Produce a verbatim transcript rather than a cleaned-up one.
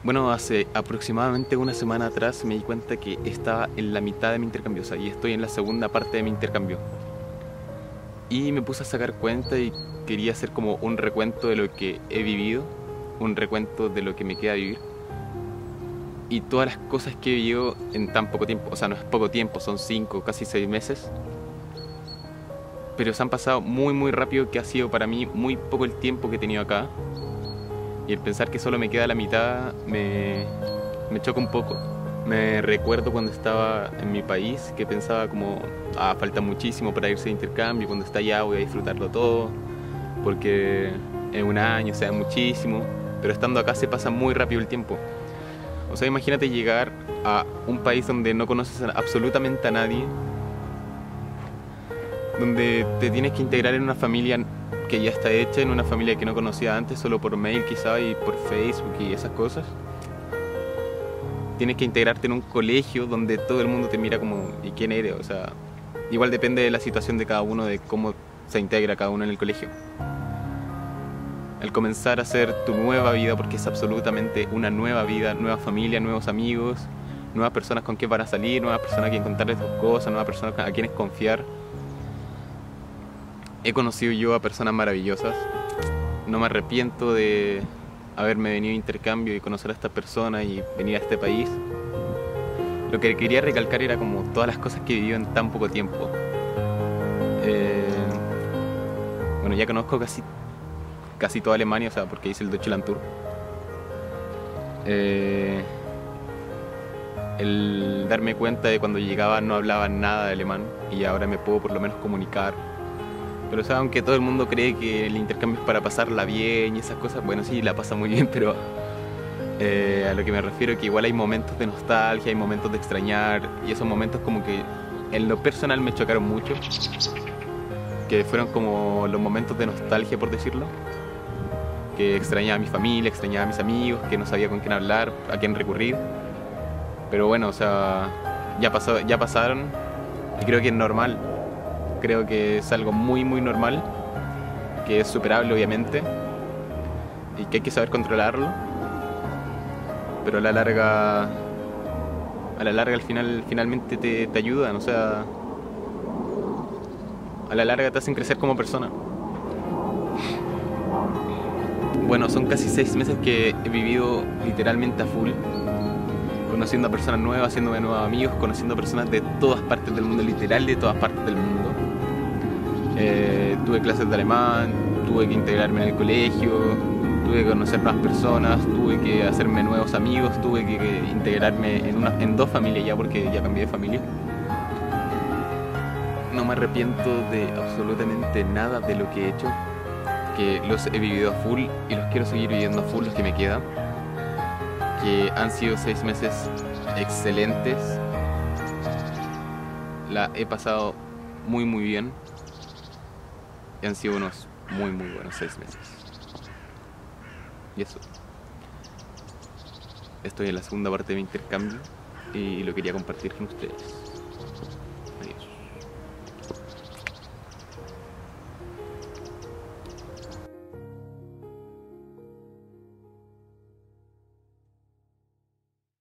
Bueno, hace aproximadamente una semana atrás me di cuenta que estaba en la mitad de mi intercambio, o sea, y estoy en la segunda parte de mi intercambio. Y me puse a sacar cuenta y quería hacer como un recuento de lo que he vivido, un recuento de lo que me queda vivir. Y todas las cosas que he vivido en tan poco tiempo, o sea, no es poco tiempo, son cinco, casi seis meses. Pero se han pasado muy muy rápido, que ha sido para mí muy poco el tiempo que he tenido acá. Y el pensar que solo me queda la mitad me, me choca un poco. Me recuerdo cuando estaba en mi país que pensaba como, ah, falta muchísimo para irse de intercambio, cuando esté allá voy a disfrutarlo todo, porque en un año, o sea, muchísimo, pero estando acá se pasa muy rápido el tiempo. O sea, imagínate llegar a un país donde no conoces absolutamente a nadie, donde te tienes que integrar en una familia que ya está hecha, en una familia que no conocía antes, solo por mail quizá y por Facebook y esas cosas. Tienes que integrarte en un colegio donde todo el mundo te mira como, ¿y quién eres? O sea, igual depende de la situación de cada uno, de cómo se integra cada uno en el colegio. El comenzar a hacer tu nueva vida, porque es absolutamente una nueva vida, nueva familia, nuevos amigos, nuevas personas con quien van a salir, nuevas personas a quien contarles tus cosas, nuevas personas a quienes confiar. He conocido yo a personas maravillosas. No me arrepiento de haberme venido de intercambio y conocer a estas personas y venir a este país. Lo que quería recalcar era como todas las cosas que he vivido en tan poco tiempo. Eh, bueno, ya conozco casi, casi toda Alemania, o sea, porque hice el Deutschland Tour. Eh, el darme cuenta de cuando llegaba no hablaba nada de alemán y ahora me puedo por lo menos comunicar. Pero o sea, aunque todo el mundo cree que el intercambio es para pasarla bien y esas cosas, bueno, sí, la pasa muy bien, pero eh, a lo que me refiero es que igual hay momentos de nostalgia, hay momentos de extrañar, y esos momentos como que en lo personal me chocaron mucho, que fueron como los momentos de nostalgia, por decirlo, que extrañaba a mi familia, extrañaba a mis amigos, que no sabía con quién hablar, a quién recurrir, pero bueno, o sea, ya, pasó, ya pasaron y creo que es normal. Creo que es algo muy muy normal, que es superable obviamente y que hay que saber controlarlo, pero a la larga a la larga al final finalmente te, te ayudan, o sea, a la larga te hacen crecer como persona. Bueno, son casi seis meses que he vivido literalmente a full, conociendo a personas nuevas, haciéndome nuevos amigos, conociendo personas de todas partes del mundo, literal de todas partes del mundo. Eh, tuve clases de alemán, tuve que integrarme en el colegio, tuve que conocer nuevas personas, tuve que hacerme nuevos amigos, tuve que, que integrarme en, una, en dos familias ya, porque ya cambié de familia. No me arrepiento de absolutamente nada de lo que he hecho, que los he vivido a full y los quiero seguir viviendo a full, los que me quedan, que han sido seis meses excelentes. La he pasado muy muy bien. Y han sido unos muy muy buenos seis meses. Y eso. Estoy en la segunda parte de mi intercambio y lo quería compartir con ustedes.